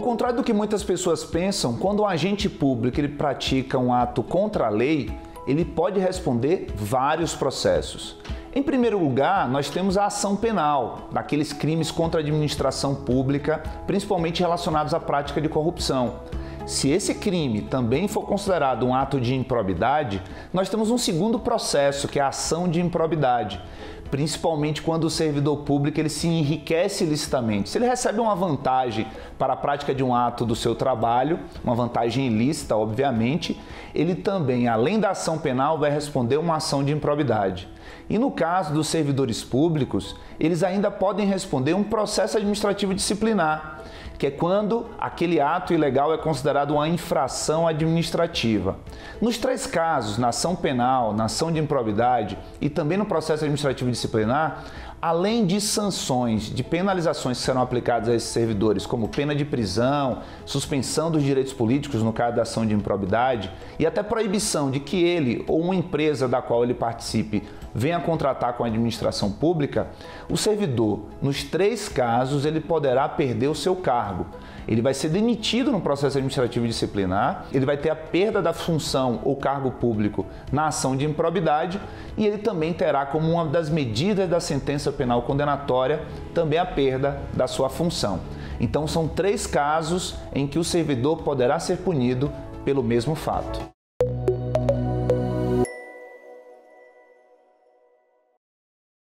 contrário do que muitas pessoas pensam, quando um agente público ele pratica um ato contra a lei, ele pode responder vários processos. Em primeiro lugar, nós temos a ação penal, daqueles crimes contra a administração pública, principalmente relacionados à prática de corrupção. Se esse crime também for considerado um ato de improbidade, nós temos um segundo processo, que é a ação de improbidade, principalmente quando o servidor público ele se enriquece ilicitamente. Se ele recebe uma vantagem para a prática de um ato do seu trabalho, uma vantagem ilícita, obviamente, ele também, além da ação penal, vai responder uma ação de improbidade. E no caso dos servidores públicos, eles ainda podem responder um processo administrativo disciplinar, que é quando aquele ato ilegal é considerado uma infração administrativa. Nos três casos, na ação penal, na ação de improbidade e também no processo administrativo disciplinar, além de sanções, de penalizações que serão aplicadas a esses servidores, como pena de prisão, suspensão dos direitos políticos no caso da ação de improbidade e até proibição de que ele ou uma empresa da qual ele participe venha contratar com a administração pública, o servidor, nos três casos, ele poderá perder o seu cargo. Ele vai ser demitido no processo administrativo disciplinar, ele vai ter a perda da função ou cargo público na ação de improbidade e ele também terá como uma das medidas da sentença penal condenatória também a perda da sua função. Então são três casos em que o servidor poderá ser punido pelo mesmo fato.